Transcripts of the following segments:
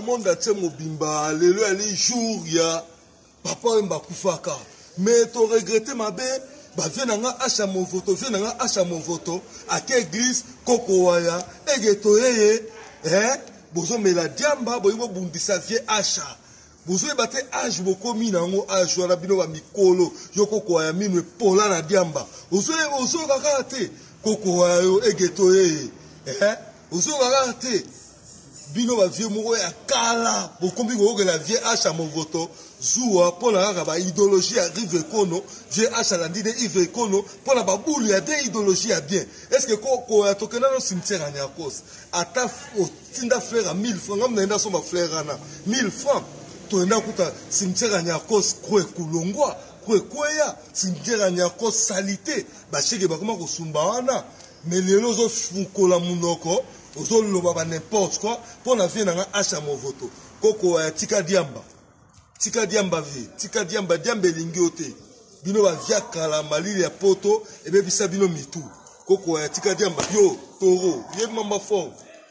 monde a mobimba lelo ali jour ya papa mba kufaka mais to regretter ma bé ba venanga acha mon voto venanga acha mon voto à quelle église koko waya egeto yeye bozo mela diamba boyimo bundisa vie acha bozo ebate age bokomi nango age wana bino ba mikolo yoko ko ya minwe pola na diamba ozo kaka te koko waya yo egeto yeye ozo kaka te bino ba vieux moko ya kala bokombi ko la vie acha mon voto zuwa pona kaka ba idéologie ya rive kono vie acha la ndine rive kono pona ba bulu ya bien idéologie ya bien est-ce que ko ya tokena no cimetière ya Nyakos ata tinda frère à 1000 francs ngam na so ma frère ana 1000 francs to enda kuta cimetière ya Nyakos kwe kulongwa kwe kweya cimetière ya Nyakos salité ba cheke ba koma ko sumba wana mais lelo zo fukola munoko ozo loba ba n'importe quoi pona vie na acha mon voto koko ya tika diamba vie tika diamba lingi ote bino ba via kala malili ya poto ebe bisa bino mitu koko ya tika diamba yo toro ye mamba fort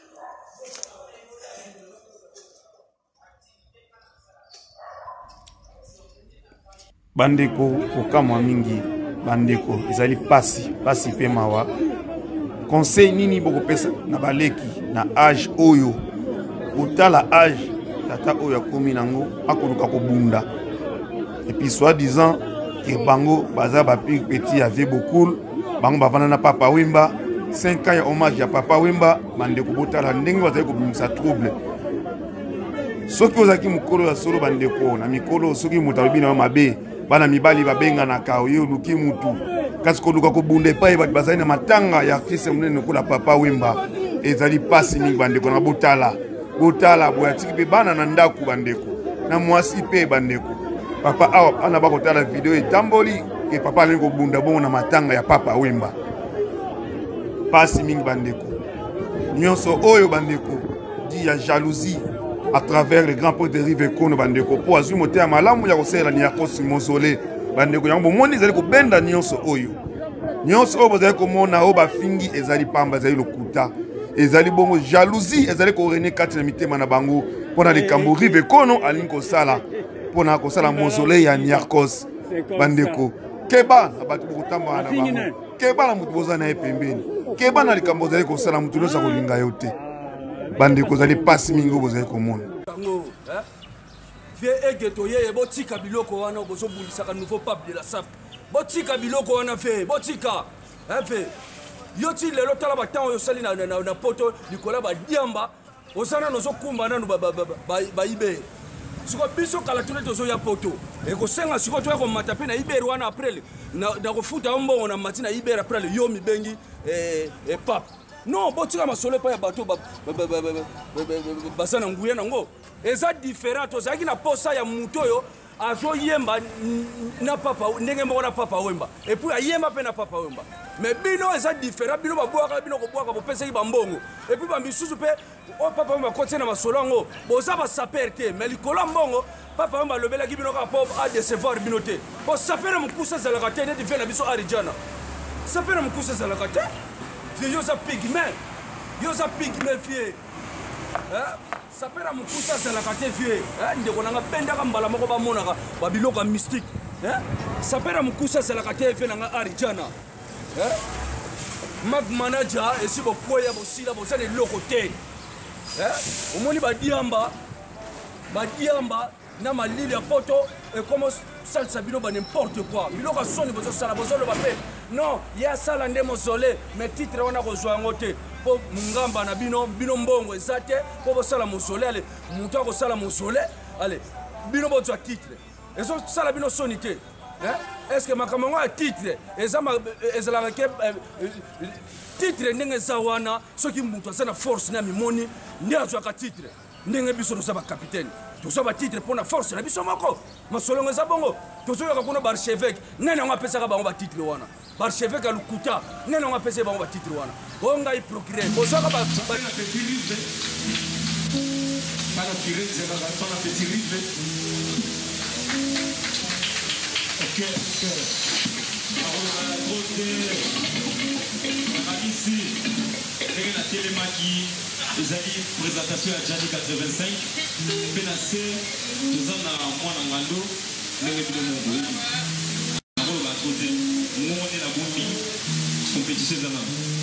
bandeko kokamwa mingi bandeko ezali pasi pe mawa conseil nini bokopesa na baleki na âge oyo otala âge tata oyo akomi nango akoluka kobunda et puis soi-disant que bango baza bapi petit ya vie beaucoup bango bavana na papa Wemba 5 ans ya hommage ya papa Wemba bandeko botala ndenge bazali kobimisa trouble soki ozaki mokolo ya solo bandeko na mikolo soki moto alobi na mabe bana mibali babenganaka oyo luki mutu kasi koluka kobunda epai bato bazali na matanga ya artiste monene kola papa Wemba ezali pasi mingi bandeko na botala boya tiki pe bana na ndaku bandeko na mwasi pe bandeko papa awa ana bakotala video etamboli ke papa alingi kobunda bongo na matanga ya papa Wemba pasi mingi bandeko nyonso oyo bandeko di ya jalousie à travers les grands points de rive kono bandeko po azwi motema malamu ya kosela ni Nyakos mausolée bandeko yango moni ezali kobenda nyonso oyo bozali komona o bafingi ezali pamba ezali lokuta ezali bongo jalousie ezali korene kati na mitema na bango pona likambo rive kono alingi kosala pona kosala mausolée ya Nyakos bandeko keba na bato bokotambana na bango keba na mutu boza na ye pembeni keba na likambo ezali kosala mutu nyonso akolinga yo te bandeko ezali pasi mingi oyo bozali komona vie egeto yeye botika biloko wana bozobundisaka nouveau pape de la sape botika biloko wana ve botika ve yo ti lelo tala batango yosali na poto likola badiamba osana nozokumba nanu baibere siko biso kala tune tozoya poto ekosenga siko toya komata mpe na ibere wana aprele na kofuta yo mbongo na mati na ibere aprele yo mibengi pape non botika masolo epai ya bato baza na nguya nango eza différent tozalaki na posa ya moto oyo azoyemba na papa ndenge moko na papa Wemba epuis ayemba mpe na papa Wemba mais bino eza différent bino babwaka bino kobwaka bopesaki bambongo epuis bamisusu mpe oyo papa Wemba akotia na masolo yango boza basaper te mais likolo ya mbongo papa Wemba alobelaki bino kaka po adecevoir bino te po sapere mokusa ezalaka te neti vie na biso arijana sapere mokusa ezalaka te vie yoza pigme vie sapera mokusa ezalaka te vie ndeko nanga bendaka mbala moko bamonaka babiloko ya mystique sapera mokusa ezalaka te vie nanga arijana mag manager esi bokwea bosila bozana eloko te omoni badiamba na malili ya poto ekoma salisa bino ba n'importe quoi biloko soni bozosala bozoloba mpe non ye asala nde mausolée mais titre wana kozwa yango te mpo ngamba na bino mbongo eza te mpo bosala mausolée ale moto akosala mausolée ale bino bozwa titre ezosala bino soni te est-ce que makambo yango ya titre ezalaka ke titre ndenge eza wana soki moto aza na force na mimoni nde azwaka titre ndenge biso toza bakapitaine toza batitre mpo na force na biso moko masolongo eza bongo tozoyoka kuna baarchevêque nani yango apesaka bango batitre wana baarchevêque ya lukuta nani yango apesaki bango batitre wana oyo ngai procureur bozwaka ici, Maki, les amis, présentation à Gianni 85. Pénacé, nous en avons moins en gando, nous avons un côté, nous on est la compétition.